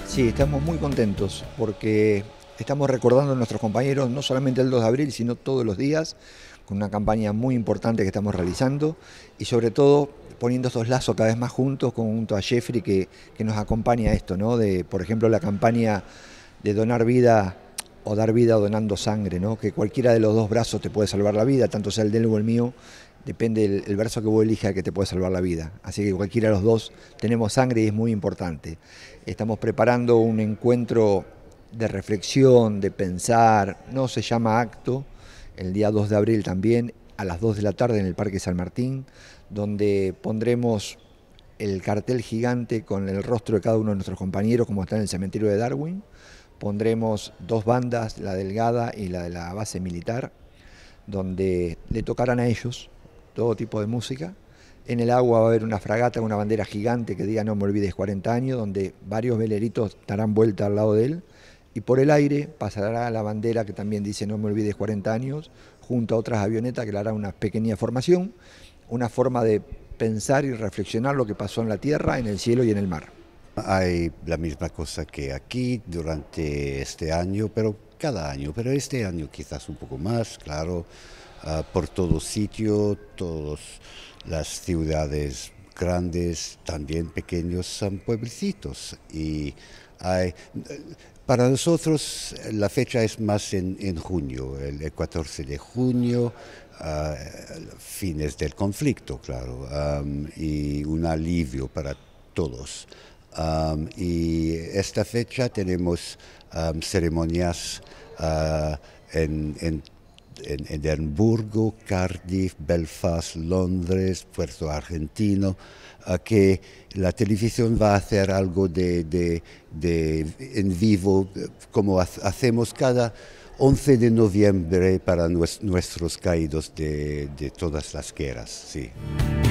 Sí, estamos muy contentos porque estamos recordando a nuestros compañeros no solamente el 2 de abril, sino todos los días, con una campaña muy importante que estamos realizando y sobre todo poniendo estos lazos cada vez más juntos junto a Jeffrey que nos acompaña a esto, ¿no? De, por ejemplo, la campaña de donar vida o dar vida donando sangre, ¿no? Que cualquiera de los dos brazos te puede salvar la vida, tanto sea el de él o el mío, depende el verso que vos elijas que te puede salvar la vida. Así que cualquiera de los dos tenemos sangre y es muy importante. Estamos preparando un encuentro de reflexión, de pensar, no se llama acto, el día 2 de abril también, a las 2 de la tarde en el Parque San Martín, donde pondremos el cartel gigante con el rostro de cada uno de nuestros compañeros, como está en el cementerio de Darwin. Pondremos dos bandas, la delgada y la de la base militar, donde le tocarán a ellos todo tipo de música. En el agua va a haber una fragata, una bandera gigante que diga "No me olvides 40 años", donde varios veleritos darán vuelta al lado de él. Y por el aire pasará la bandera que también dice "No me olvides 40 años", junto a otras avionetas que le hará una pequeña formación, una forma de pensar y reflexionar lo que pasó en la tierra, en el cielo y en el mar. Hay la misma cosa que aquí durante este año, pero cada año, pero este año quizás un poco más, claro, por todo sitio, todas las ciudades grandes, también pequeños, son pueblecitos. Y hay, para nosotros la fecha es más en junio, el 14 de junio, uh, fines del conflicto, claro, y un alivio para todos. Y esta fecha tenemos ceremonias en Edimburgo, Cardiff, Belfast, Londres, Puerto Argentino, que la televisión va a hacer algo en vivo, como hacemos cada 11 de noviembre para nuestros caídos de todas las guerras. Sí.